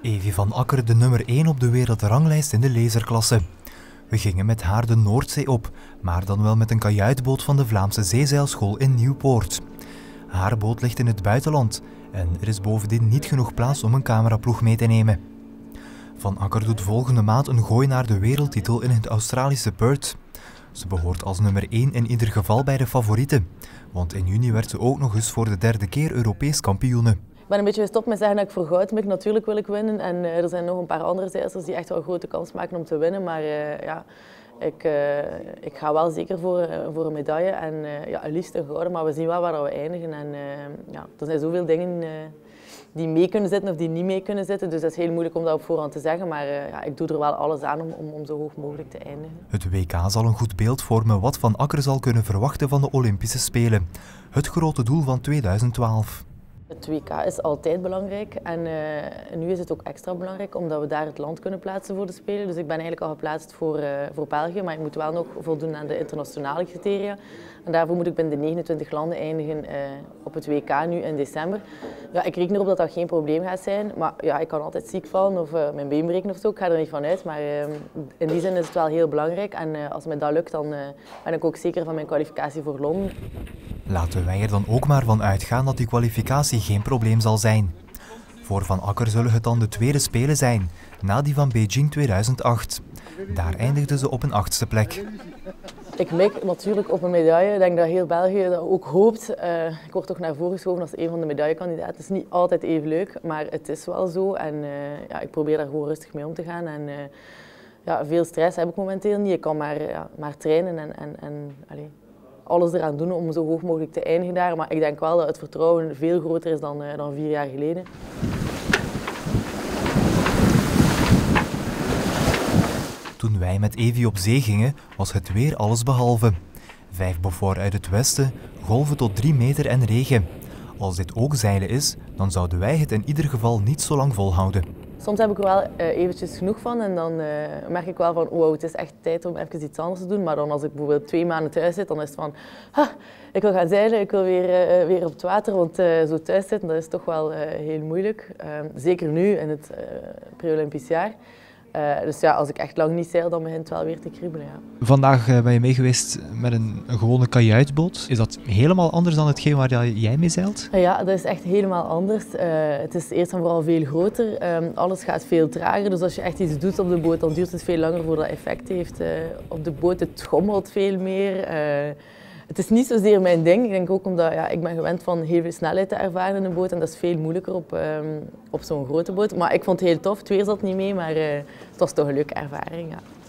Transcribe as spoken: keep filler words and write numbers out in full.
Evie van Akker, de nummer één op de wereldranglijst in de laserklasse. We gingen met haar de Noordzee op, maar dan wel met een kajuitboot van de Vlaamse Zeezeilschool in Nieuwpoort. Haar boot ligt in het buitenland en er is bovendien niet genoeg plaats om een cameraploeg mee te nemen. Van Akker doet volgende maand een gooi naar de wereldtitel in het Australische Perth. Ze behoort als nummer één in ieder geval bij de favorieten, want in juni werd ze ook nog eens voor de derde keer Europees kampioene. Ik ben een beetje gestopt met zeggen dat ik voor goud ben. Natuurlijk wil ik winnen en uh, er zijn nog een paar andere zeilsters die echt wel een grote kans maken om te winnen. Maar uh, ja, ik, uh, ik ga wel zeker voor, uh, voor een medaille en uh, ja, liefst een gouden, maar we zien wel waar we eindigen. En, uh, ja, er zijn zoveel dingen uh, die mee kunnen zitten of die niet mee kunnen zitten, dus dat is heel moeilijk om dat op voorhand te zeggen. Maar uh, ja, ik doe er wel alles aan om, om, om zo hoog mogelijk te eindigen. Het W K zal een goed beeld vormen wat Van Akker zal kunnen verwachten van de Olympische Spelen. Het grote doel van tweeduizend twaalf. Het W K is altijd belangrijk en uh, nu is het ook extra belangrijk omdat we daar het land kunnen plaatsen voor de Spelen. Dus ik ben eigenlijk al geplaatst voor, uh, voor België, maar ik moet wel nog voldoen aan de internationale criteria. En daarvoor moet ik binnen de negenentwintig landen eindigen uh, op het W K nu in december. Ja, ik reken erop dat dat geen probleem gaat zijn, maar ja, ik kan altijd ziek vallen of uh, mijn been breken of zo. Ik ga er niet van uit, maar uh, in die zin is het wel heel belangrijk. En uh, als mij dat lukt, dan uh, ben ik ook zeker van mijn kwalificatie voor Londen. Laten wij er dan ook maar van uitgaan dat die kwalificatie geen probleem zal zijn. Voor Van Akker zullen het dan de tweede Spelen zijn, na die van Beijing tweeduizend acht. Daar eindigde ze op een achtste plek. Ik mik natuurlijk op een medaille. Ik denk dat heel België dat ook hoopt. Uh, ik word toch naar voren geschoven als een van de medaillekandidaten. Het is niet altijd even leuk, maar het is wel zo. En uh, ja, ik probeer daar gewoon rustig mee om te gaan. En, uh, ja, veel stress heb ik momenteel niet. Ik kan maar, ja, maar trainen en, en, en allez, alles eraan doen om zo hoog mogelijk te eindigen daar. Maar ik denk wel dat het vertrouwen veel groter is dan, uh, dan vier jaar geleden. Toen wij met Evie op zee gingen, was het weer allesbehalve. Vijf beaufort uit het westen, golven tot drie meter en regen. Als dit ook zeilen is, dan zouden wij het in ieder geval niet zo lang volhouden. Soms heb ik er wel uh, eventjes genoeg van en dan uh, merk ik wel van wow, het is echt tijd om even iets anders te doen. Maar dan als ik bijvoorbeeld twee maanden thuis zit, dan is het van ha, ik wil gaan zeilen, ik wil weer, uh, weer op het water. Want uh, zo thuis zitten, dat is toch wel uh, heel moeilijk. Uh, zeker nu in het uh, pre-Olympisch jaar. Uh, dus ja, als ik echt lang niet zeil, dan begint het wel weer te kriebelen. Ja. Vandaag uh, ben je mee geweest met een, een gewone kajuitboot. Is dat helemaal anders dan hetgeen waar jij mee zeilt? Uh, ja, dat is echt helemaal anders. Uh, het is eerst en vooral veel groter. Um, alles gaat veel trager. Dus als je echt iets doet op de boot, dan duurt het veel langer voordat dat effect heeft. Uh, op de boot, het schommelt veel meer. Uh, Het is niet zozeer mijn ding. Ik denk ook omdat ja, ik ben gewend van heel veel snelheid te ervaren in een boot en dat is veel moeilijker op, um, op zo'n grote boot. Maar ik vond het heel tof. Het weer zat niet mee, maar uh, het was toch een leuke ervaring. Ja.